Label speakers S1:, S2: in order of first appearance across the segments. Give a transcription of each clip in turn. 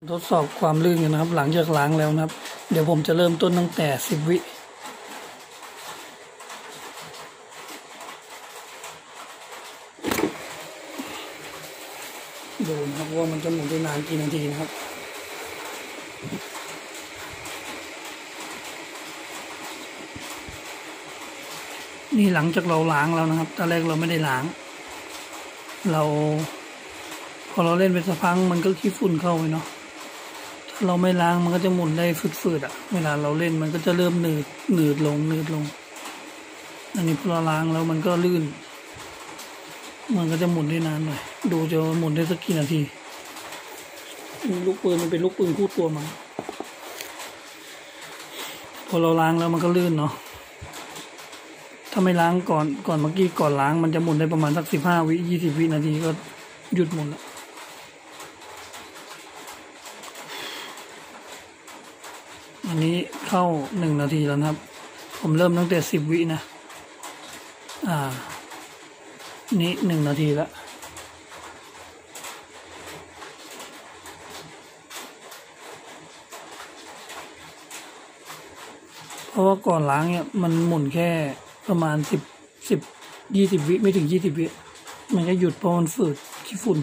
S1: ทดสอบความลื่นกันนะครับหลังจากล้างแล้วนะครับเดี๋ยวผมจะเริ่มต้นตั้งแต่10 วิดูนะครับว่ามันจะหมุนได้นานกี่นาทีนะครับนี่หลังจากเราล้างแล้วนะครับตอนแรกเราไม่ได้ล้างพอเราเล่นไปสักพักมันก็ขี้ฝุ่นเข้าไปเนาะถ้าเราไม่ล้างมันก็จะหมุนได้ฝืดๆเวลาเราเล่นมันก็จะเริ่มหนืดลงอันนี้พอเราล้างแล้วมันก็ลื่นมันก็จะหมุนได้นานหน่อยดูจะหมุนได้สักกี่นาทีลูกปืนมันเป็นลูกปืนคู่ตัวมาพอเราล้างแล้วมันก็ลื่นเนาะถ้าไม่ล้างก่อนเมื่อกี้ก่อนล้างมันจะหมุนได้ประมาณสัก15 วิ20 วินาทีก็หยุดหมุนแล้วอันนี้เข้า1 นาทีแล้วนะครับผมเริ่มตั้งแต่10 วินะนี้1 นาทีแล้วเพราะว่าก่อนล้างเนี่ยมันหมุนแค่ประมาณ20 วิไม่ถึง20 วิมันจะหยุดเพราะมันฝืดขี้ฝุ่น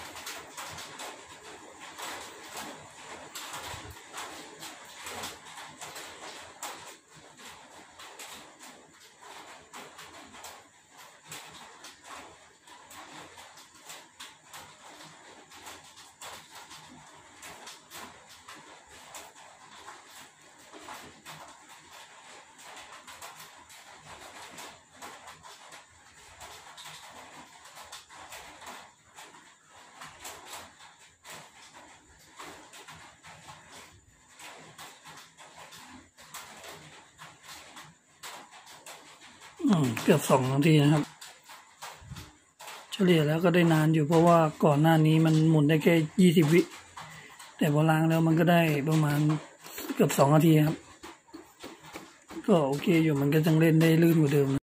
S1: เกือบ2 นาทีนะครับเฉลี่ยแล้วก็ได้นานอยู่เพราะว่าก่อนหน้านี้มันหมุนได้แค่20 วิแต่พอล้างแล้วมันก็ได้ประมาณเกือบ2 นาทีครับก็โอเคอยู่มันก็ยังเล่นได้ลื่นกว่าเดิม